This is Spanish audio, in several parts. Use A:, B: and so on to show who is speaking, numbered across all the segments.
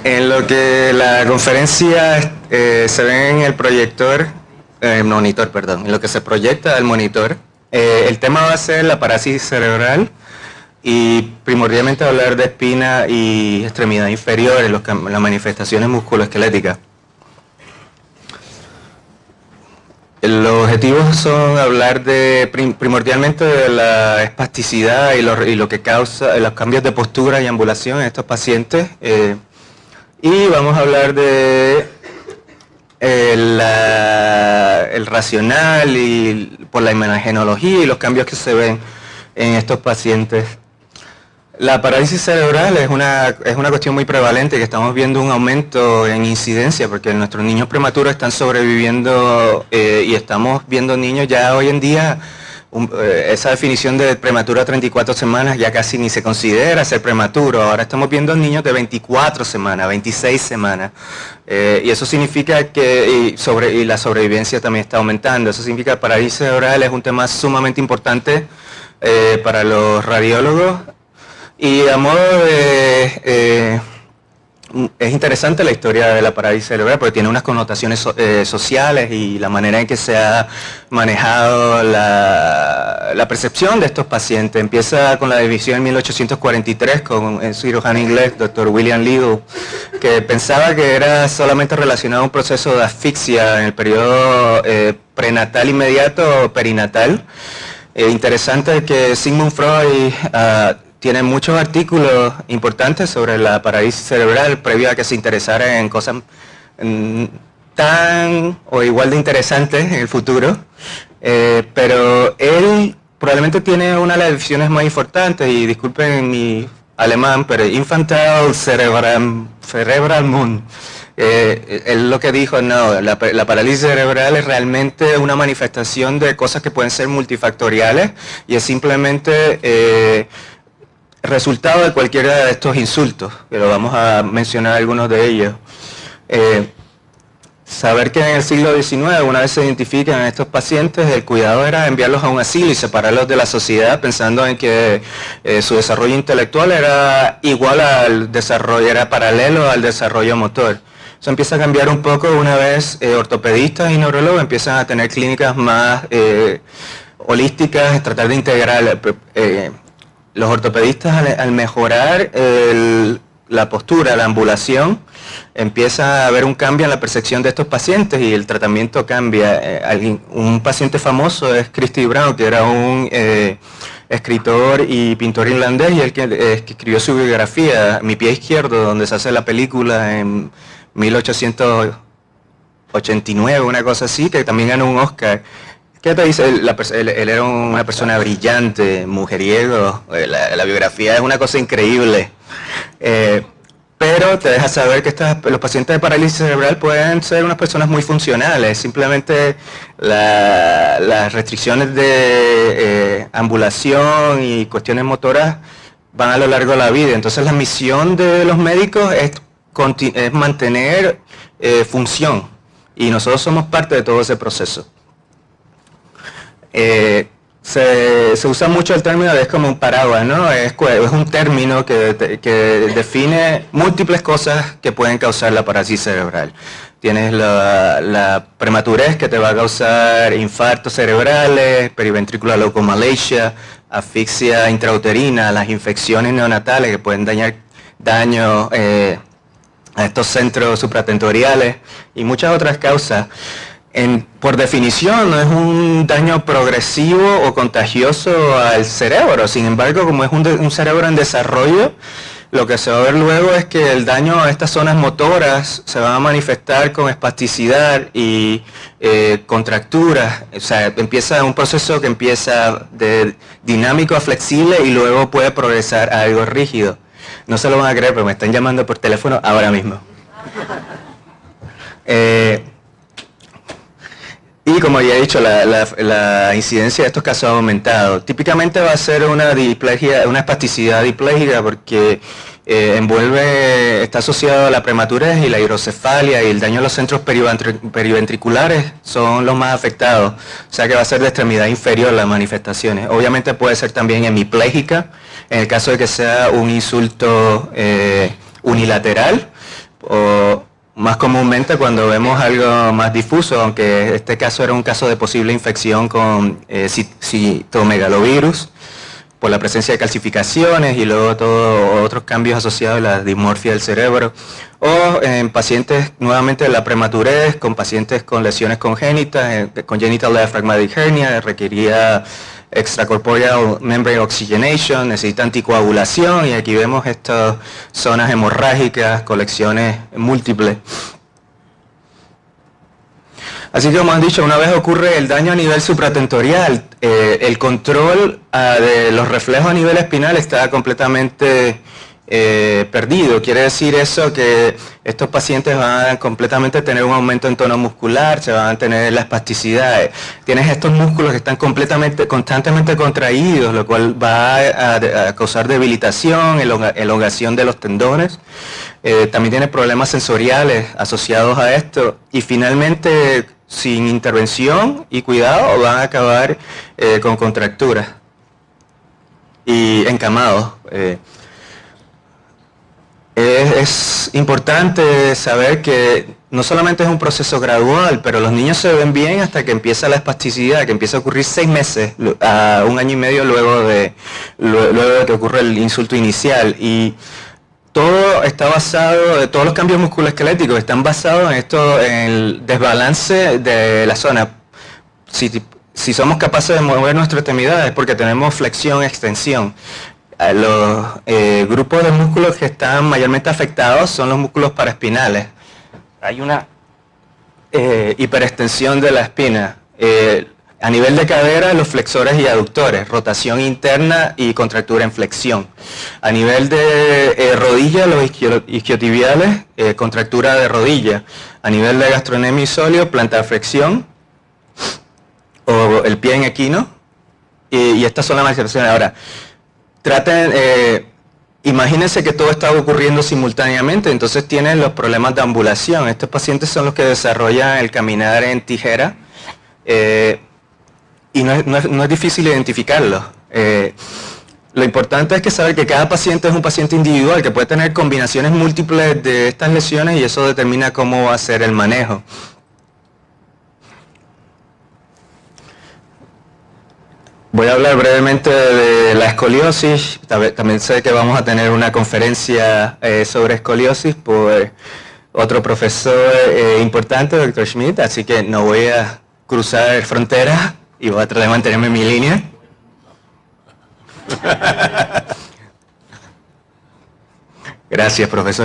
A: En lo que la conferencia se ve en el proyector, monitor, perdón, en lo que se proyecta el monitor, el tema va a ser la parálisis cerebral y primordialmente hablar de espina y extremidad inferior, las manifestaciones musculoesqueléticas. Los objetivos son hablar primordialmente de la espasticidad y lo que causa los cambios de postura y ambulación en estos pacientes. Y vamos a hablar de el racional y por la imagenología y los cambios que se ven en estos pacientes. La parálisis cerebral es una cuestión muy prevalente, que estamos viendo un aumento en incidencia porque nuestros niños prematuros están sobreviviendo y estamos viendo niños ya hoy en día. Esa definición de prematuro a 34 semanas ya casi ni se considera ser prematuro. Ahora estamos viendo niños de 24 semanas, 26 semanas. Y eso significa que y la sobrevivencia también está aumentando. Eso significa que la parálisis cerebral es un tema sumamente importante para los radiólogos. Y a modo de... es interesante la historia de la parálisis cerebral porque tiene unas connotaciones sociales y la manera en que se ha manejado la percepción de estos pacientes. Empieza con la división en 1843 con el cirujano inglés, Dr. William Liddell, que pensaba que era solamente relacionado a un proceso de asfixia en el periodo prenatal inmediato o perinatal. Interesante que Sigmund Freud tiene muchos artículos importantes sobre la parálisis cerebral previo a que se interesara en cosas tan o igual de interesantes en el futuro. Pero él probablemente tiene una de las divisiones más importantes, y disculpen mi alemán, pero Infantile Cerebral Moon. Él lo que dijo, no, la parálisis cerebral es realmente una manifestación de cosas que pueden ser multifactoriales y es simplemente resultado de cualquiera de estos insultos, que lo vamos a mencionar algunos de ellos. Saber que en el siglo XIX, una vez se identifican a estos pacientes, el cuidado era enviarlos a un asilo y separarlos de la sociedad, pensando en que su desarrollo intelectual era igual al desarrollo, era paralelo al desarrollo motor. Eso empieza a cambiar un poco una vez ortopedistas y neurólogos empiezan a tener clínicas más holísticas, tratar de integrar. Los ortopedistas al mejorar la postura, la ambulación, empieza a haber un cambio en la percepción de estos pacientes y el tratamiento cambia. Un paciente famoso es Christy Brown, que era un escritor y pintor irlandés, y el que escribió su biografía, Mi pie izquierdo, donde se hace la película en 1889, una cosa así, que también ganó un Oscar. ¿Qué te dice? Él era una persona brillante, mujeriego, la biografía es una cosa increíble, pero te deja saber que los pacientes de parálisis cerebral pueden ser unas personas muy funcionales, simplemente las restricciones de ambulación y cuestiones motoras van a lo largo de la vida. Entonces la misión de los médicos es mantener función, y nosotros somos parte de todo ese proceso. Se usa mucho el término es como un paraguas, ¿no? Es un término que define múltiples cosas que pueden causar la parálisis cerebral. Tienes la prematurez, que te va a causar infartos cerebrales, periventricular leukomalacia, asfixia intrauterina, las infecciones neonatales que pueden daño a estos centros supratentoriales y muchas otras causas. Por definición no es un daño progresivo o contagioso al cerebro. Sin embargo, como es un cerebro en desarrollo, lo que se va a ver luego es que el daño a estas zonas motoras se va a manifestar con espasticidad y contracturas. O sea, empieza un proceso que empieza de dinámico a flexible y luego puede progresar a algo rígido. No se lo van a creer, pero me están llamando por teléfono ahora mismo. Y como ya he dicho, la incidencia de estos casos ha aumentado. Típicamente va a ser una diplegia, una espasticidad diplégica, porque está asociado a la prematurez y la hidrocefalia, y el daño a los centros periventriculares son los más afectados. O sea que va a ser de extremidad inferior las manifestaciones. Obviamente puede ser también hemiplégica, en el caso de que sea un insulto unilateral. o más comúnmente cuando vemos algo más difuso, aunque este caso era un caso de posible infección con citomegalovirus, por la presencia de calcificaciones y luego todos otros cambios asociados a la dismorfia del cerebro, o en pacientes nuevamente de la prematurez, con pacientes con lesiones congénitas, congenital diaphragmatic hernia, requería extracorporeal membrane oxygenation, necesita anticoagulación, y aquí vemos estas zonas hemorrágicas, colecciones múltiples. Así que, como han dicho, una vez ocurre el daño a nivel supratentorial, el control de los reflejos a nivel espinal está completamente perdido. Quiere decir eso que estos pacientes van a completamente tener un aumento en tono muscular, se van a tener la espasticidad. Tienes estos músculos que están constantemente contraídos, lo cual va a causar debilitación, elongación de los tendones. También tiene problemas sensoriales asociados a esto, y finalmente, sin intervención y cuidado, van a acabar con contracturas y encamados. Es importante saber que no solamente es un proceso gradual, pero los niños se ven bien hasta que empieza la espasticidad, que empieza a ocurrir 6 meses a 1 año y medio luego de que ocurre el insulto inicial. Y todo está basado, todos los cambios musculoesqueléticos están basados en el desbalance de la zona. Si somos capaces de mover nuestras extremidades es porque tenemos flexión, extensión. Los grupos de músculos que están mayormente afectados son los músculos paraespinales. Hay una hiperextensión de la espina. A nivel de cadera, los flexores y aductores, rotación interna y contractura en flexión. A nivel de rodilla, los isquiotibiales, contractura de rodilla. A nivel de gastrocnemio y sóleo, plantarflexión o el pie en equino. Y estas son las manifestaciones. Ahora, imagínense que todo está ocurriendo simultáneamente, entonces tienen los problemas de ambulación. Estos pacientes son los que desarrollan el caminar en tijera. Y no es difícil identificarlo. Lo importante es que saber que cada paciente es un paciente individual, que puede tener combinaciones múltiples de estas lesiones, y eso determina cómo va a ser el manejo. Voy a hablar brevemente de la escoliosis. También sé que vamos a tener una conferencia sobre escoliosis por otro profesor importante, Dr. Schmidt, así que no voy a cruzar fronteras y voy a tratar de mantenerme en mi línea. Gracias, profesor.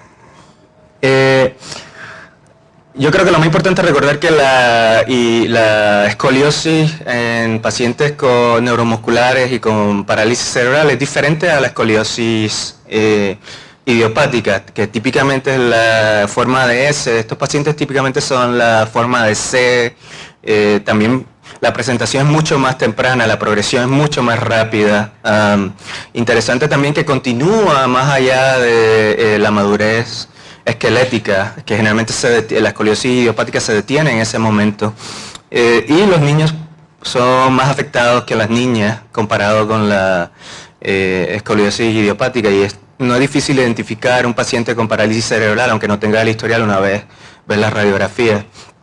A: Yo creo que lo más importante es recordar que la escoliosis en pacientes con neuromusculares y con parálisis cerebral es diferente a la escoliosis idiopática, que típicamente es la forma de S. Estos pacientes típicamente son la forma de C. También la presentación es mucho más temprana, la progresión es mucho más rápida. Interesante también que continúa más allá de la madurez esquelética, que generalmente la escoliosis idiopática se detiene en ese momento. Y los niños son más afectados que las niñas comparado con la escoliosis idiopática, y no es difícil identificar un paciente con parálisis cerebral, aunque no tenga el historial una vez ver las radiografías.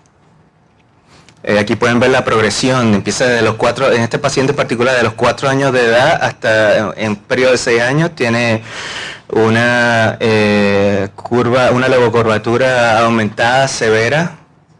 A: Aquí pueden ver la progresión, empieza de los 4, en este paciente en particular, de los 4 años de edad hasta en un periodo de 6 años, tiene una una levocurvatura aumentada severa,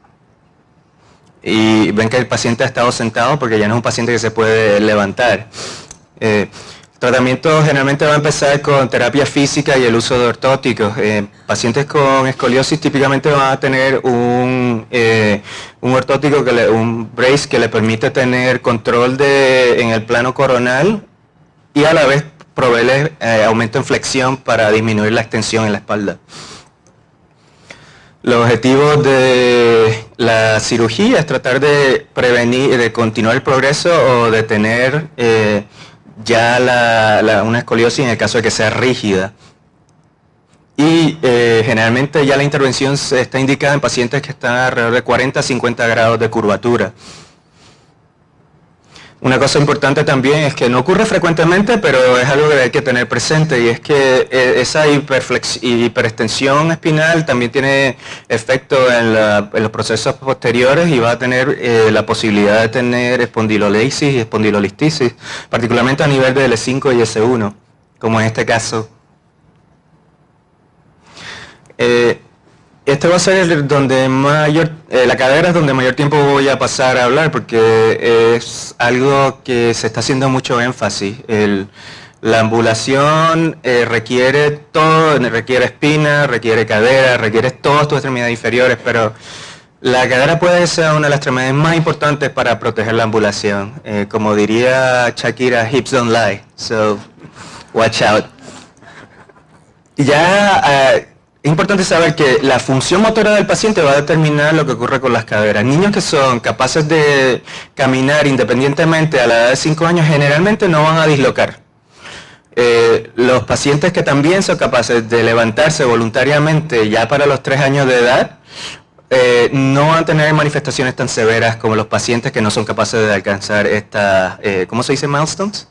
A: y ven que el paciente ha estado sentado porque ya no es un paciente que se puede levantar. El tratamiento generalmente va a empezar con terapia física y el uso de ortóticos. Pacientes con escoliosis típicamente van a tener un ortótico, un brace que le permite tener control en el plano coronal y a la vez proveerle aumento en flexión para disminuir la extensión en la espalda. Los objetivos de la cirugía es tratar de prevenir, de continuar el progreso o detener ya una escoliosis en el caso de que sea rígida. Y generalmente ya la intervención está indicada en pacientes que están alrededor de 40 a 50 grados de curvatura. Una cosa importante también es que no ocurre frecuentemente, pero es algo que hay que tener presente, y es que esa hiperextensión espinal también tiene efecto en los procesos posteriores y va a tener la posibilidad de tener espondilolisis y espondilolistisis, particularmente a nivel de L5 y S1, como en este caso. Este va a ser donde la cadera es donde mayor tiempo voy a pasar a hablar, porque es algo que se está haciendo mucho énfasis. La ambulación requiere todo, requiere espina, requiere cadera, requiere todas tus extremidades inferiores, pero la cadera puede ser una de las extremidades más importantes para proteger la ambulación. Como diría Shakira, hips don't lie, so watch out. Ya es importante saber que la función motora del paciente va a determinar lo que ocurre con las caderas. Niños que son capaces de caminar independientemente a la edad de 5 años generalmente no van a dislocar. Los pacientes que también son capaces de levantarse voluntariamente ya para los 3 años de edad no van a tener manifestaciones tan severas como los pacientes que no son capaces de alcanzar estas, ¿cómo se dice? Milestones.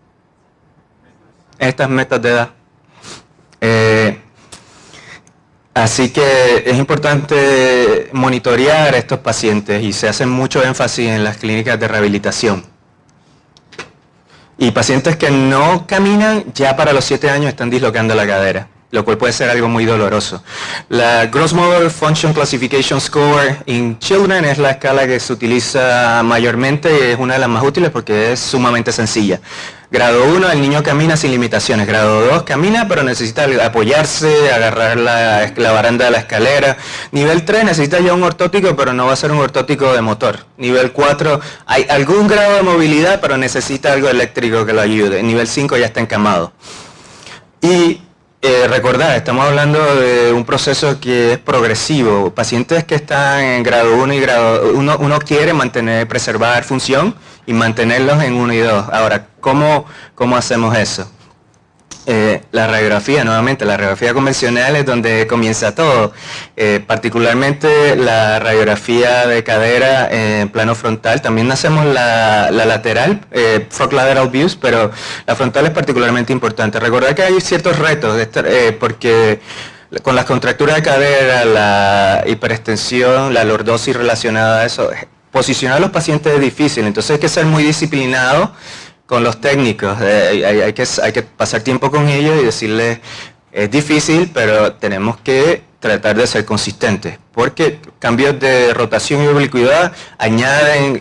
A: Estas metas de edad. Así que es importante monitorear a estos pacientes y se hace mucho énfasis en las clínicas de rehabilitación. Y pacientes que no caminan ya para los 7 años están dislocando la cadera, lo cual puede ser algo muy doloroso. La Gross Motor Function Classification Score in Children es la escala que se utiliza mayormente y es una de las más útiles porque es sumamente sencilla. Grado 1, el niño camina sin limitaciones. Grado 2, camina pero necesita apoyarse, agarrar la baranda de la escalera. Nivel 3, necesita ya un ortótico, pero no va a ser un ortótico de motor. Nivel 4, hay algún grado de movilidad, pero necesita algo eléctrico que lo ayude. Nivel 5 ya está encamado. Y recordar, estamos hablando de un proceso que es progresivo. Pacientes que están en grado 1 y grado 1, uno quiere preservar función y mantenerlos en 1 y 2. Ahora, ¿cómo hacemos eso? La radiografía, nuevamente, la radiografía convencional es donde comienza todo, particularmente la radiografía de cadera en plano frontal. También hacemos la lateral, front lateral views, pero la frontal es particularmente importante. Recordar que hay ciertos retos, porque con las contracturas de cadera, la hiperextensión, la lordosis relacionada a eso, posicionar a los pacientes es difícil, entonces hay que ser muy disciplinado con los técnicos, hay que pasar tiempo con ellos y decirles, es difícil, pero tenemos que tratar de ser consistentes, porque cambios de rotación y oblicuidad añaden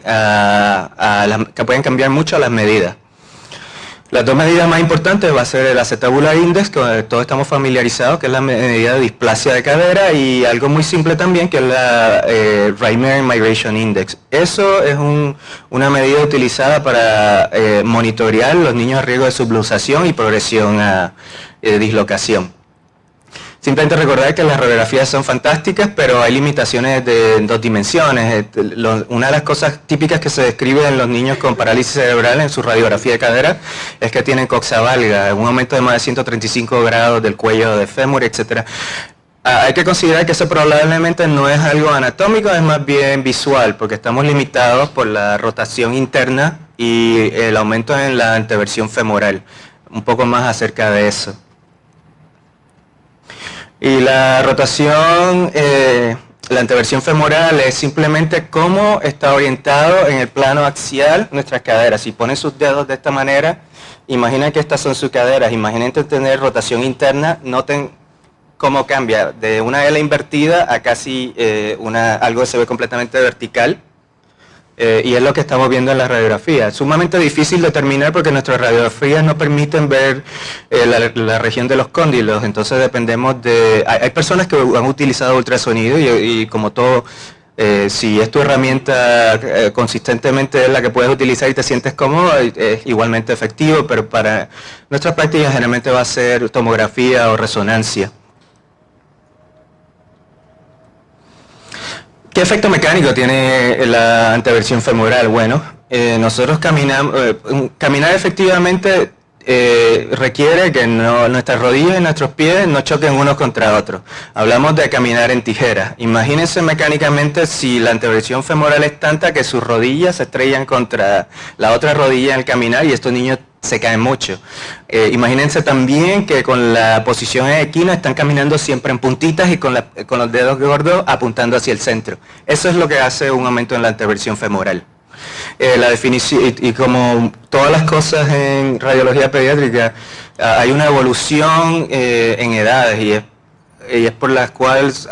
A: que pueden cambiar mucho las medidas. Las dos medidas más importantes va a ser el Acetabular Index, que todos estamos familiarizados, que es la medida de displasia de cadera, y algo muy simple también, que es la Raymer Migration Index. Eso es una medida utilizada para monitorear los niños a riesgo de subluxación y progresión a dislocación. Simplemente recordar que las radiografías son fantásticas, pero hay limitaciones en 2 dimensiones. Una de las cosas típicas que se describe en los niños con parálisis cerebral en su radiografía de cadera es que tienen coxa valga, un aumento de más de 135 grados del cuello de fémur, etc. Hay que considerar que eso probablemente no es algo anatómico, es más bien visual, porque estamos limitados por la rotación interna y el aumento en la anteversión femoral. Un poco más acerca de eso. Y la rotación, la anteversión femoral es simplemente cómo está orientado en el plano axial nuestras caderas. Si ponen sus dedos de esta manera, imaginen que estas son sus caderas. Imaginen tener rotación interna, noten cómo cambia de una L invertida a casi algo que se ve completamente vertical. Y es lo que estamos viendo en la radiografía. Es sumamente difícil determinar porque nuestras radiografías no permiten ver la región de los cóndilos, entonces dependemos de... Hay personas que han utilizado ultrasonido y como todo, si es tu herramienta consistentemente es la que puedes utilizar y te sientes cómodo, es igualmente efectivo, pero para nuestras prácticas generalmente va a ser tomografía o resonancia. ¿Qué efecto mecánico tiene la anteversión femoral? Bueno, nosotros caminar efectivamente requiere que nuestras rodillas y nuestros pies no choquen unos contra otros. Hablamos de caminar en tijeras. Imagínense mecánicamente si la anteversión femoral es tanta que sus rodillas se estrellan contra la otra rodilla al caminar y estos niños se caen mucho. Imagínense también que con la posición en equino están caminando siempre en puntitas y con los dedos gordos apuntando hacia el centro. Eso es lo que hace un aumento en la anteversión femoral. La definición, y como todas las cosas en radiología pediátrica, hay una evolución en edades y es por las cuales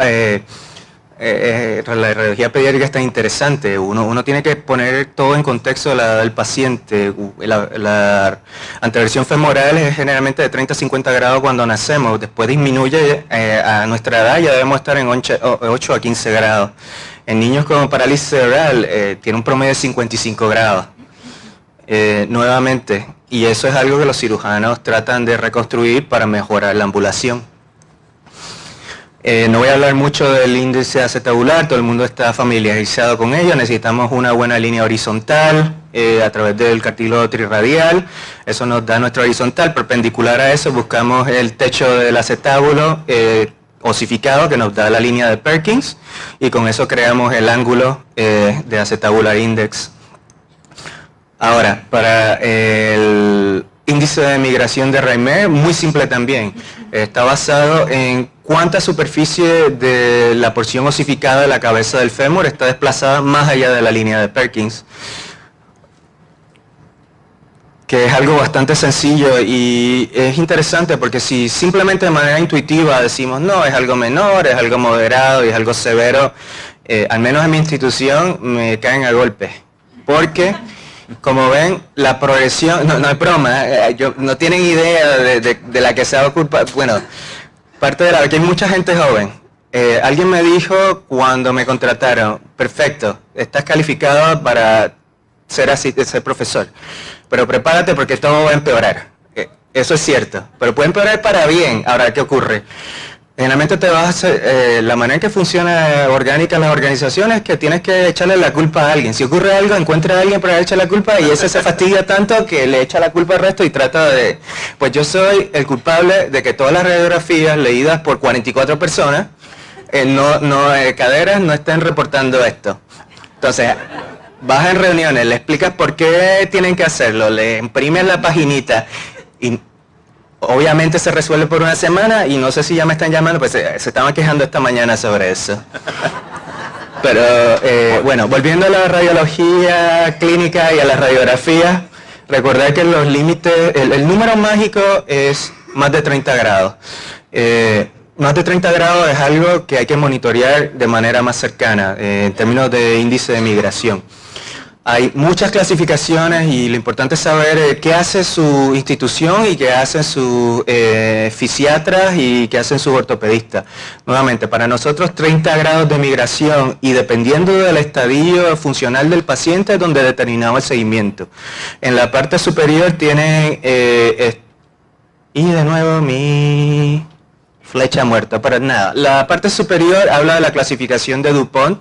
A: la radiología pediátrica es tan interesante. Uno tiene que poner todo en contexto de la edad del paciente. La anteversión femoral es generalmente de 30 a 50 grados cuando nacemos, después disminuye a nuestra edad, ya debemos estar en 8 a 15 grados. En niños con parálisis cerebral tiene un promedio de 55 grados. Nuevamente, y eso es algo que los cirujanos tratan de reconstruir para mejorar la ambulación. No voy a hablar mucho del índice acetabular, todo el mundo está familiarizado con ello. Necesitamos una buena línea horizontal a través del cartílago trirradial. Eso nos da nuestra horizontal. Perpendicular a eso buscamos el techo del acetábulo osificado que nos da la línea de Perkins y con eso creamos el ángulo de acetabular index. Ahora, para el índice de migración de Reimer, muy simple también. Está basado en cuánta superficie de la porción osificada de la cabeza del fémur está desplazada más allá de la línea de Perkins, que es algo bastante sencillo y es interesante porque si simplemente de manera intuitiva decimos no, es algo menor, es algo moderado y es algo severo, al menos en mi institución me caen a golpes, porque como ven, la progresión, no es broma, no tienen idea de la que se va a ocupar. Bueno, parte de la que hay mucha gente joven. Alguien me dijo cuando me contrataron, perfecto, estás calificado para ser profesor, pero prepárate porque todo va a empeorar. Eso es cierto, pero puede empeorar para bien. Ahora, ¿qué ocurre? Generalmente te vas a hacer, la manera en que funciona orgánica en las organizaciones es que tienes que echarle la culpa a alguien. Si ocurre algo, encuentra a alguien para echarle la culpa y ese se fastidia tanto que le echa la culpa al resto y trata de... Pues yo soy el culpable de que todas las radiografías leídas por 44 personas, caderas, no estén reportando esto. Entonces, vas en reuniones, le explicas por qué tienen que hacerlo, le imprimes la paginita y... Obviamente se resuelve por una semana y no sé si ya me están llamando, pues se estaban quejando esta mañana sobre eso. Pero bueno, volviendo a la radiología clínica y a las radiografías, recordar que los límites, el número mágico es más de 30 grados. Más de 30 grados es algo que hay que monitorear de manera más cercana en términos de índice de migración. Hay muchas clasificaciones y lo importante es saber qué hace su institución y qué hacen sus fisiatras y qué hacen sus ortopedistas. Nuevamente, para nosotros 30 grados de migración y dependiendo del estadio funcional del paciente es donde determinamos el seguimiento. En la parte superior tienen, y de nuevo mi flecha muerta, para nada. La parte superior habla de la clasificación de DuPont,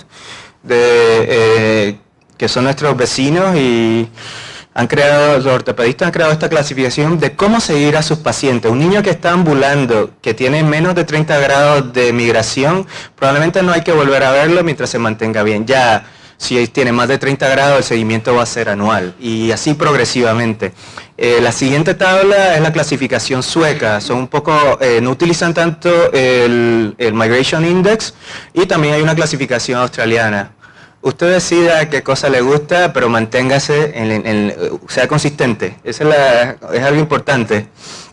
A: que son nuestros vecinos y los ortopedistas han creado esta clasificación de cómo seguir a sus pacientes. Un niño que está ambulando, que tiene menos de 30 grados de migración, probablemente no hay que volver a verlo mientras se mantenga bien. Ya, si tiene más de 30 grados, el seguimiento va a ser anual y así progresivamente. La siguiente tabla es la clasificación sueca. Son un poco, no utilizan tanto el Migration Index y también hay una clasificación australiana. Usted decida qué cosa le gusta, pero manténgase, sea consistente. Eso es algo importante.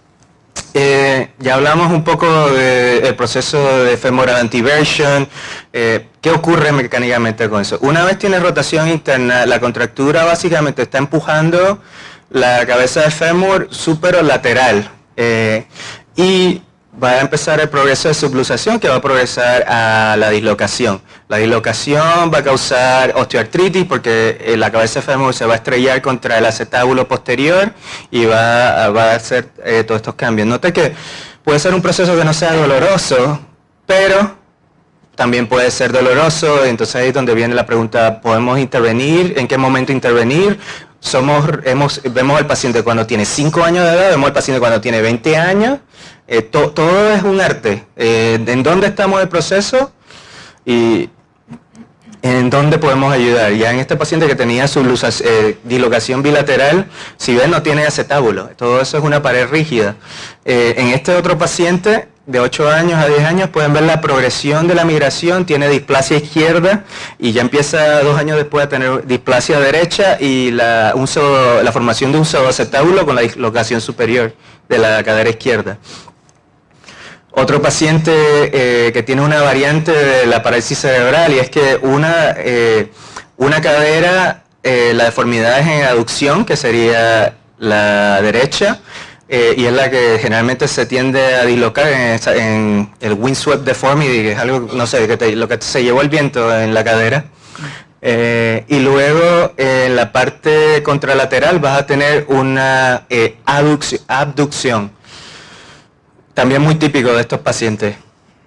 A: Ya hablamos un poco del proceso de femoral anteversion. ¿Qué ocurre mecánicamente con eso? Una vez tiene rotación interna, la contractura básicamente está empujando la cabeza del fémur superolateral y va a empezar el progreso de subluxación que va a progresar a la dislocación. La dislocación va a causar osteoartritis porque la cabeza del fémur se va a estrellar contra el acetábulo posterior y va a hacer todos estos cambios. Note que puede ser un proceso que no sea doloroso, pero también puede ser doloroso, entonces ahí es donde viene la pregunta, ¿podemos intervenir? ¿En qué momento intervenir? vemos al paciente cuando tiene 5 años de edad, vemos al paciente cuando tiene 20 años, todo es un arte. ¿En dónde estamos en el proceso? Y ¿en dónde podemos ayudar? Ya en este paciente que tenía su dislocación bilateral, si ven, no tiene acetábulo. Todo eso es una pared rígida. En este otro paciente, de 8 años a 10 años, pueden ver la progresión de la migración, tiene displasia izquierda y ya empieza 2 años después a tener displasia derecha y la formación de un pseudoacetábulo con la dislocación superior de la cadera izquierda. Otro paciente que tiene una variante de la parálisis cerebral, y es que una cadera, la deformidad es en aducción, que sería la derecha, y es la que generalmente se tiende a dislocar en el windswept deformity, que es algo, no sé, lo que se llevó el viento en la cadera. Y luego en la parte contralateral vas a tener una abducción. También muy típico de estos pacientes.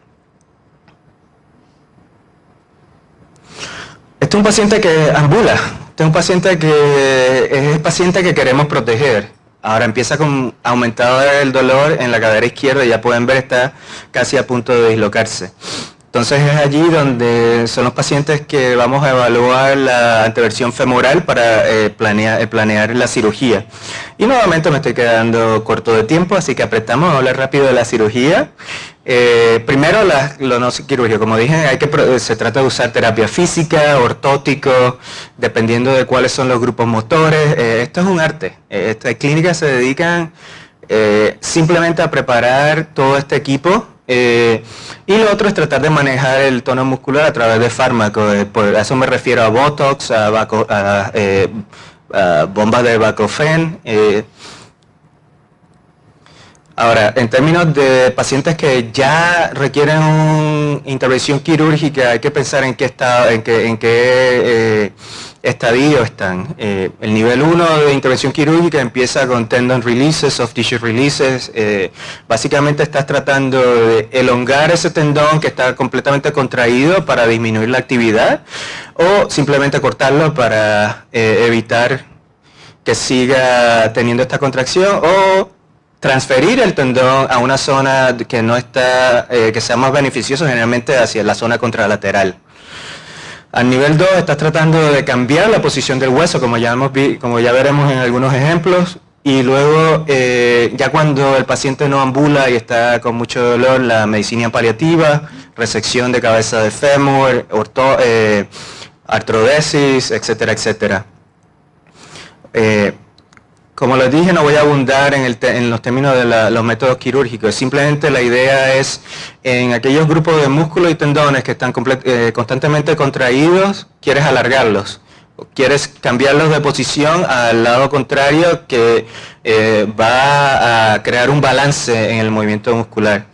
A: Este es un paciente que ambula. Este es un paciente que es el paciente que queremos proteger. Ahora empieza con aumentado el dolor en la cadera izquierda y ya pueden ver está casi a punto de dislocarse. Entonces es allí donde son los pacientes que vamos a evaluar la anteversión femoral para planear la cirugía. Y nuevamente me estoy quedando corto de tiempo, así que apretamos a hablar rápido de la cirugía. Primero lo no quirúrgico, como dije, se trata de usar terapia física, ortóticos, dependiendo de cuáles son los grupos motores. Esto es un arte. Estas clínicas se dedican simplemente a preparar todo este equipo. Y lo otro es tratar de manejar el tono muscular a través de fármacos. Por eso me refiero a Botox, a bombas de baclofen. Ahora, en términos de pacientes que ya requieren una intervención quirúrgica, hay que pensar en qué estadio están. El nivel 1 de intervención quirúrgica empieza con tendon releases, soft tissue releases. Básicamente estás tratando de elongar ese tendón que está completamente contraído para disminuir la actividad o simplemente cortarlo para evitar que siga teniendo esta contracción o transferir el tendón a una zona que no está, que sea más beneficioso, generalmente hacia la zona contralateral. Al nivel 2 estás tratando de cambiar la posición del hueso, como ya veremos en algunos ejemplos, y luego ya cuando el paciente no ambula y está con mucho dolor, la medicina paliativa, resección de cabeza de fémur, artrodesis, etcétera, etcétera. Como les dije, no voy a abundar en los términos de los métodos quirúrgicos. Simplemente la idea es, en aquellos grupos de músculos y tendones que están constantemente contraídos, quieres alargarlos. Quieres cambiarlos de posición al lado contrario que va a crear un balance en el movimiento muscular.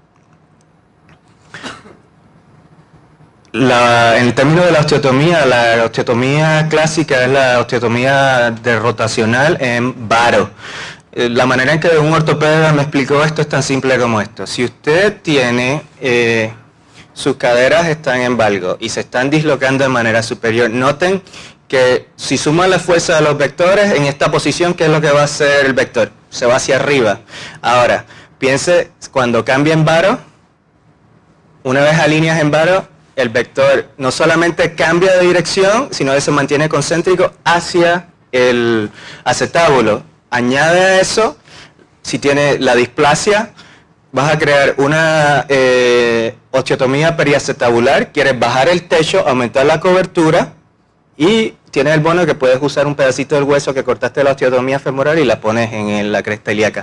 A: En el término de la osteotomía clásica es la osteotomía rotacional en varo. La manera en que un ortopeda me explicó esto es tan simple como esto. Si usted tiene, sus caderas están en valgo y se están dislocando de manera superior, noten que si suman la fuerza de los vectores, en esta posición, ¿qué es lo que va a hacer el vector? Se va hacia arriba. Ahora, piense, cuando cambia en varo, una vez alineas en varo, el vector no solamente cambia de dirección, sino que se mantiene concéntrico hacia el acetábulo. Añade a eso, si tiene la displasia, vas a crear una osteotomía periacetabular, quieres bajar el techo, aumentar la cobertura y tienes el bono que puedes usar un pedacito del hueso que cortaste de la osteotomía femoral y la pones en la cresta ilíaca.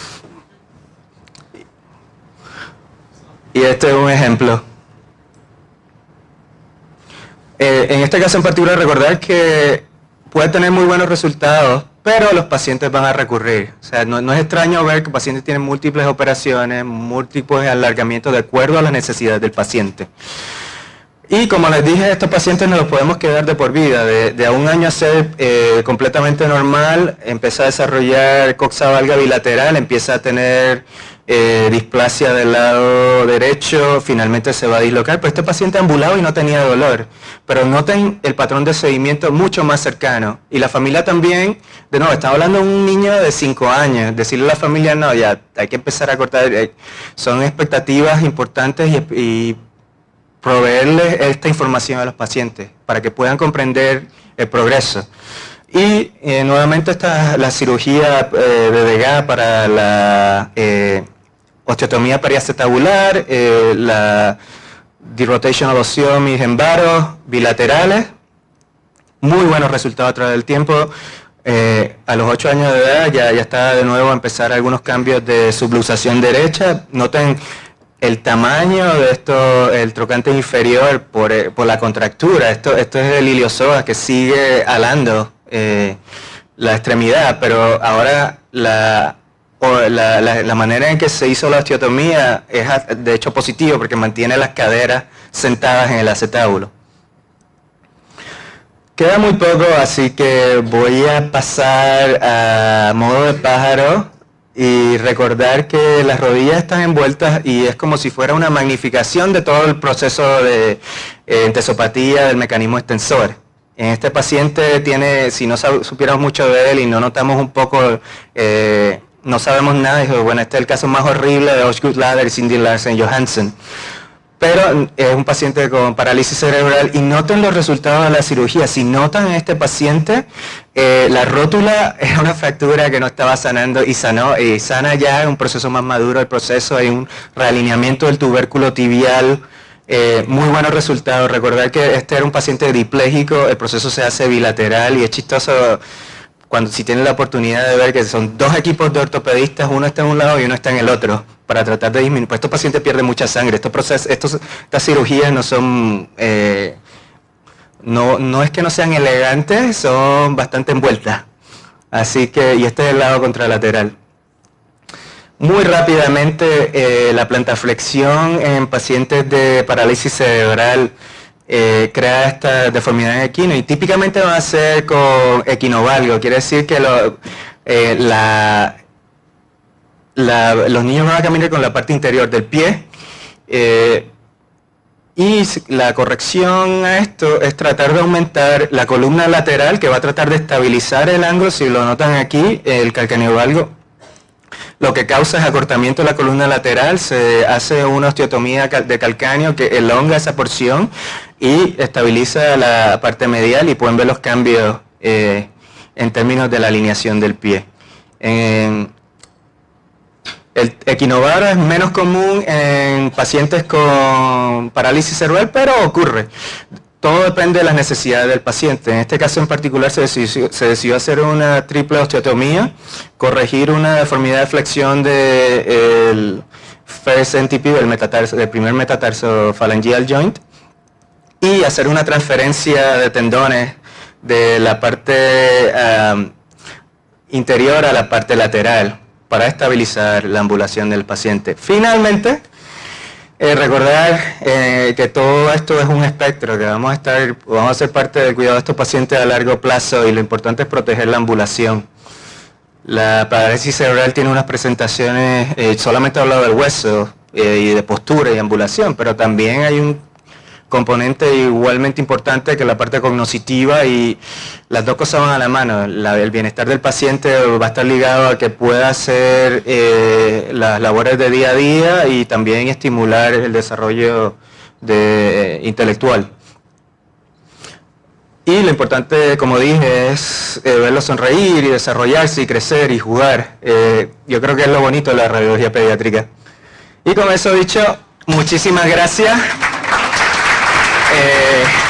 A: Y este es un ejemplo. En este caso en particular, recordar que puede tener muy buenos resultados, pero los pacientes van a recurrir. O sea, no es extraño ver que pacientes tienen múltiples operaciones, múltiples alargamientos de acuerdo a las necesidades del paciente. Y como les dije, estos pacientes no los podemos quedar de por vida. De a un año a ser completamente normal, empieza a desarrollar coxa valga bilateral, empieza a tener displasia del lado derecho, finalmente se va a dislocar, pero este paciente ambulaba y no tenía dolor. Pero noten el patrón de seguimiento mucho más cercano. Y la familia también, de nuevo, estaba hablando de un niño de 5 años, decirle a la familia, no, ya hay que empezar a cortar, son expectativas importantes y proveerles esta información a los pacientes para que puedan comprender el progreso. Y nuevamente está la cirugía de Degas para la osteotomía periacetabular, la derotational osteotomy en varos bilaterales, muy buenos resultados a través del tiempo. A los 8 años de edad ya está de nuevo a empezar algunos cambios de subluxación derecha. Noten el tamaño de esto, el trocante inferior por la contractura. Esto es el iliopsoas que sigue alando la extremidad, pero ahora la manera en que se hizo la osteotomía es de hecho positivo porque mantiene las caderas sentadas en el acetábulo. Queda muy poco, así que voy a pasar a modo de pájaro y recordar que las rodillas están envueltas y es como si fuera una magnificación de todo el proceso de entesopatía del mecanismo extensor. En este paciente tiene, si no supiéramos mucho de él y no notamos un poco, no sabemos nada, bueno, este es el caso más horrible de Osgood Lader y Cindy Larsen Johansen. Pero es un paciente con parálisis cerebral y noten los resultados de la cirugía. Si notan en este paciente, la rótula es una fractura que no estaba sanando y sanó, y sana ya en un proceso más maduro del proceso, hay un realineamiento del tubérculo tibial, muy buenos resultados. Recordar que este era un paciente dipléjico, el proceso se hace bilateral y es chistoso si tienen la oportunidad de ver que son 2 equipos de ortopedistas, uno está en un lado y uno está en el otro, para tratar de disminuir. Pues estos pacientes pierden mucha sangre. Estas cirugías no son, no es que no sean elegantes, son bastante envueltas. Así que, y este es el lado contralateral. Muy rápidamente, la plantaflexión en pacientes de parálisis cerebral crea esta deformidad equino y típicamente va a ser con equinovalgo, quiere decir que los niños van a caminar con la parte interior del pie y la corrección a esto es tratar de aumentar la columna lateral que va a tratar de estabilizar el ángulo. Si lo notan aquí, el calcaneovalgo lo que causa es acortamiento de la columna lateral, se hace una osteotomía de calcáneo que elonga esa porción y estabiliza la parte medial y pueden ver los cambios en términos de la alineación del pie. El equinovaro es menos común en pacientes con parálisis cerebral, pero ocurre. Todo depende de las necesidades del paciente. En este caso en particular se decidió hacer una triple osteotomía, corregir una deformidad de flexión del first NTP, del primer metatarso phalangeal joint, y hacer una transferencia de tendones de la parte interior a la parte lateral para estabilizar la ambulación del paciente. Finalmente, recordar que todo esto es un espectro, que vamos a ser parte del cuidado de estos pacientes a largo plazo y lo importante es proteger la ambulación. La parálisis cerebral tiene unas presentaciones, solamente he hablado del hueso y de postura y ambulación, pero también hay un componente igualmente importante que es la parte cognitiva y las dos cosas van a la mano. El bienestar del paciente va a estar ligado a que pueda hacer las labores de día a día y también estimular el desarrollo intelectual. Y lo importante, como dije, es verlo sonreír y desarrollarse y crecer y jugar. Yo creo que es lo bonito de la radiología pediátrica. Y con eso dicho, muchísimas gracias.